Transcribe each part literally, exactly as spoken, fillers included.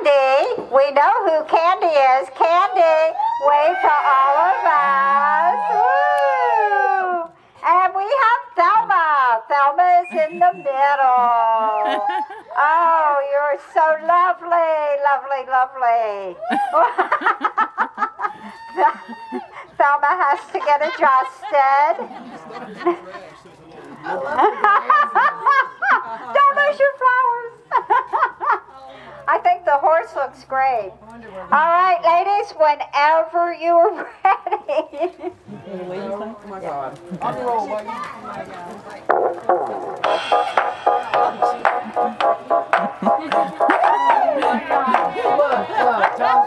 Candy. We know who Candy is. Candy, wave to all of us. Woo! And we have Thelma. Thelma is in the middle. Oh, you're so lovely, lovely, lovely. Thelma has to get adjusted. Don't lose your flowers. I think the horse looks great. All right, ladies, whenever you're ready. Oh my God. On the roll, buddy. Look, look, Tom.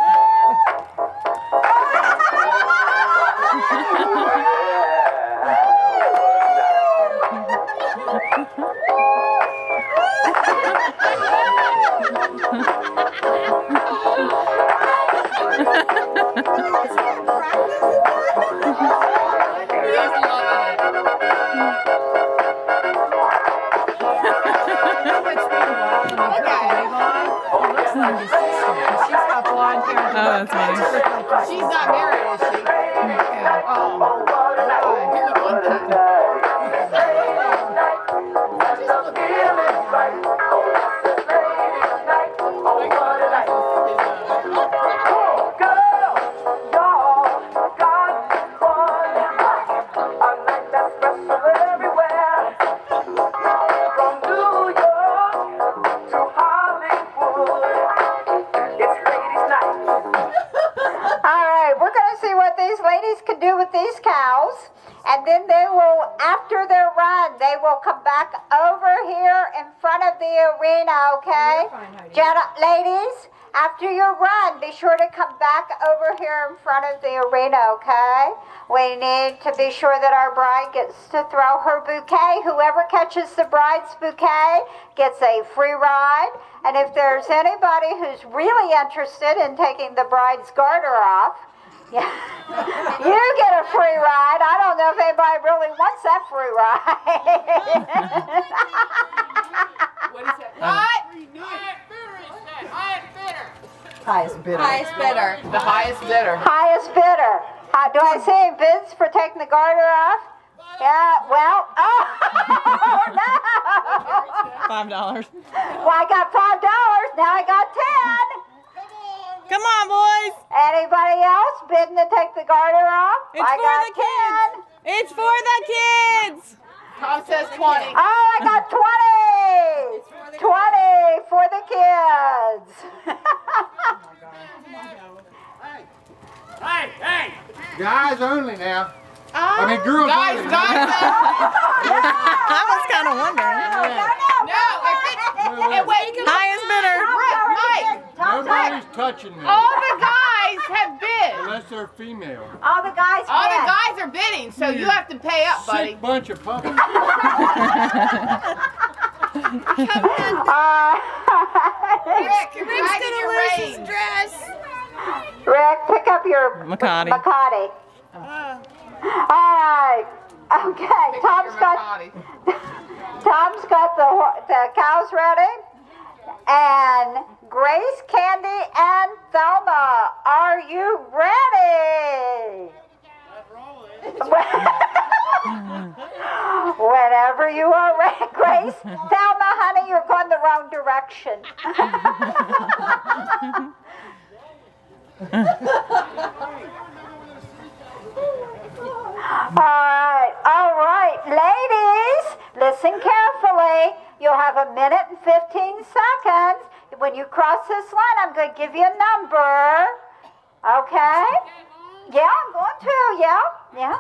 Oh, that's funny. She's not married, is she? Yeah. Oh, can do with these cows, and then they will, after their run, they will come back over here in front of the arena, okay? Jenna, ladies, after your run, be sure to come back over here in front of the arena, okay? We need to be sure that our bride gets to throw her bouquet. Whoever catches the bride's bouquet gets a free ride. And if there's anybody who's really interested in taking the bride's garter off, yeah, you get a free ride. I don't know if anybody really wants that free ride. what is that? What? Highest bidder. Highest bidder. The highest bidder. Highest bidder. Uh, do I see any bids for taking the garter off? Yeah, well, oh, no. Five dollars. Well, I got five dollars. Now I got ten. Come on, boys. Anybody else bidding to take the garter off? It's I for got the kids. ten. It's for the kids. Tom says twenty. Oh, I got twenty. twenty for the kids. Hey, hey! Guys only now. Oh, I mean, girls guys, only. guys, I was kind of wondering. no, if it's, hey, wait, Highest bidder. Mike, Nobody's touching me. all the guys have bid. Unless they're female. All the guys All bid. the guys are bidding, so you have to pay up, buddy. Sick bunch of puppies. Uh, Rick, Rick's gonna lose his dress. Rick, pick up your Macati. Macati. Uh, All right. Okay. Tom's got Tom's got the the cows ready, and Grace, Candy, and Thelma, are you ready? Whenever you are ready, Grace. Thelma, honey, you're going the wrong direction. All right, all right, ladies, listen carefully. You'll have a minute and fifteen seconds. When you cross this line, I'm going to give you a number. Okay? Yeah, I'm going to. Yeah, yeah.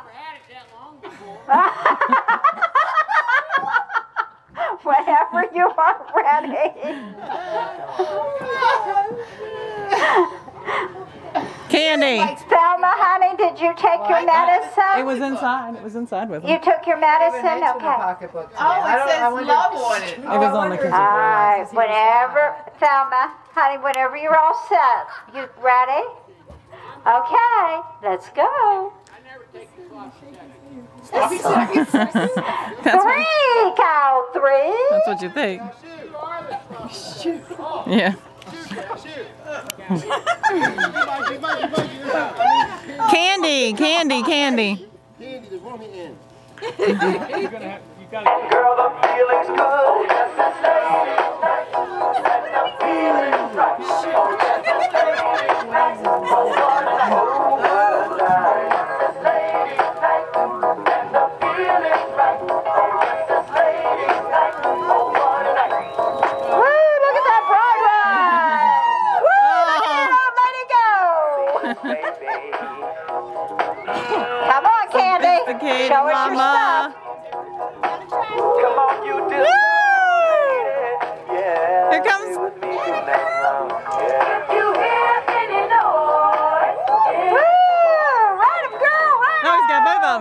Whenever you are ready. Candy. Thelma, honey, did you take your medicine? It was inside. It was inside with You them. took your medicine? Okay. Oh, it says love on it. It was on the kitchen. All right, whenever, Thelma, honey, whenever you're all set. You ready? Okay, let's go. That's Three, cow, three. That's what you think. Yeah. Candy, candy, candy. Candy, there's one in. You're gonna have, you gotta. Girl, the feeling's good. Yes, it's lady night. And the feeling's right. Oh, yes, it's lady night. Oh, what a night. Oh, what a night. It's lady night. And the feeling's right. Oh, yes, it's lady night. Oh, what a night. Woo, look at that bride ride. Woo, look at it all, let it go. Come on, Candy. Sophisticated Show us your mama. stuff. Come on, you do. Woo! Yeah. Here comes. Stay with me tonight. Yeah. If you hear any noise, Woo! Ride 'em, girl, ride 'em. No, he's got both of them.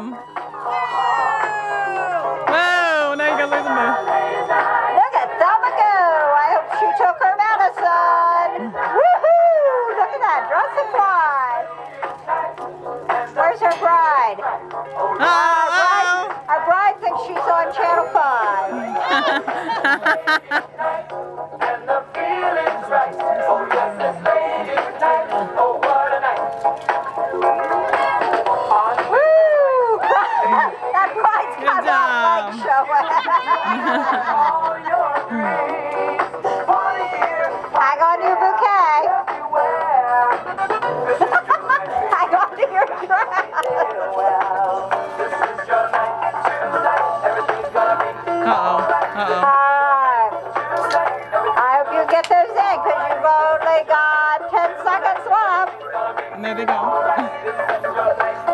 Whoa, now you gotta lose them both. Look at Thelma go. I hope she took her medicine. Woohoo! Look at that, dress and fly. Where's her bride? Oh, Our bride thinks she's on Channel five. and the feeling's right. Oh, yes, it's lady night. Oh, what a night. Woo! That bride's Good got that job. leg showing. All your dreams. Wanna hear Hang on to your bouquet. everywhere. Hang on to your dress. Well, this is your night tonight. Everything's gonna be Uh-oh, uh-oh. Five. tonight. I hope you get those in because you've only got ten seconds left. And there they go. This is your night.